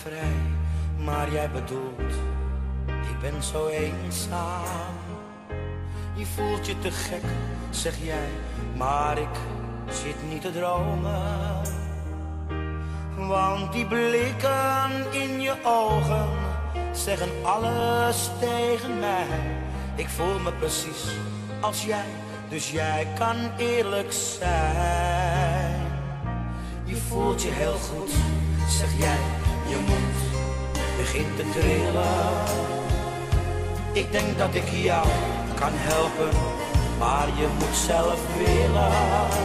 vrij, maar jij bedoelt, ik ben zo eenzaam. Je voelt je te gek, zeg jij, maar ik zit niet te dromen. Want die blikken in je ogen zeggen alles tegen mij. Ik voel me precies als jij, dus jij kan eerlijk zijn. Je voelt je heel goed, zeg jij, je mond begint te trillen. Ik denk dat ik jou kan helpen, maar je moet zelf willen.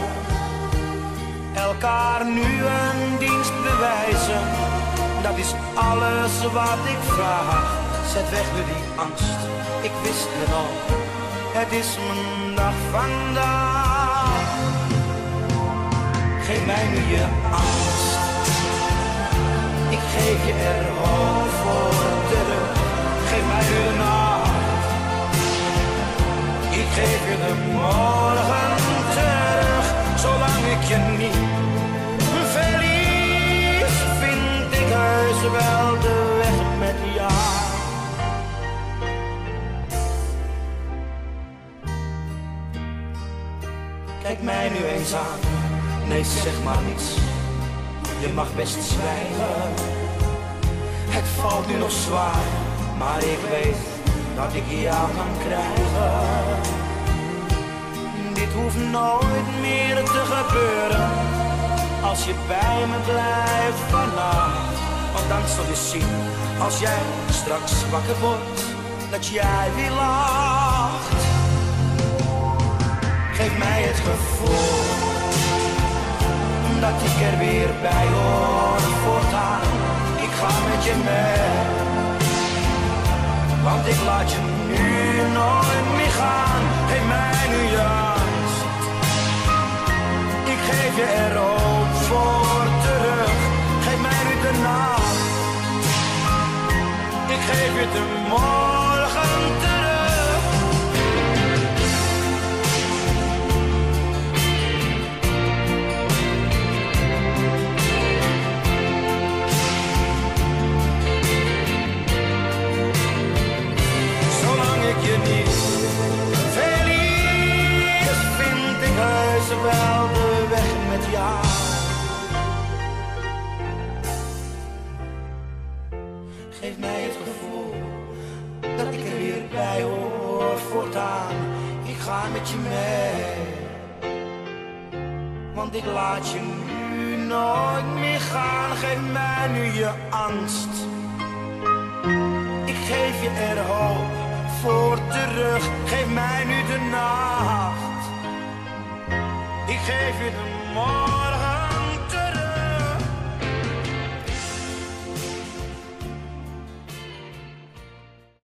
Elkaar nu een dienst bewijzen, dat is alles wat ik vraag. Zet weg nu die angst, ik wist het al, het is mijn dag vandaag. Geef mij nu je angst, ik geef je er hoop voor terug. Geef mij nu de nacht, ik geef je de morgen terug. Zolang ik je niet verlies, vind ik heus wel de weg met jou. Kijk mij nu eens aan, nee zeg maar niets, je mag best zwijgen. Het valt nu nog zwaar, maar ik weet dat ik jou kan krijgen. Dit hoeft nooit meer te gebeuren, als je bij me blijft vannacht. Want dan zul je zien, als jij straks wakker wordt, dat jij weer lacht. Geef mij het gevoel, dat ik er weer bij hoor voortaan. Ik ga met je mee, want ik laat je nu nooit meer gaan. Geef mij nu je angst, ik geef je er hoop voor terug. Geef mij nu de nacht, ik geef je de morgen terug. Je niet verlies, vind ik heus wel de weg met jou. Geef mij het gevoel, dat ik er weer bij hoor voortaan. Ik ga met je mee, want ik laat je nu nooit meer gaan. Geef mij nu je angst, ik geef je er hoop voor terug. Geef mij nu de nacht, ik geef je de morgen.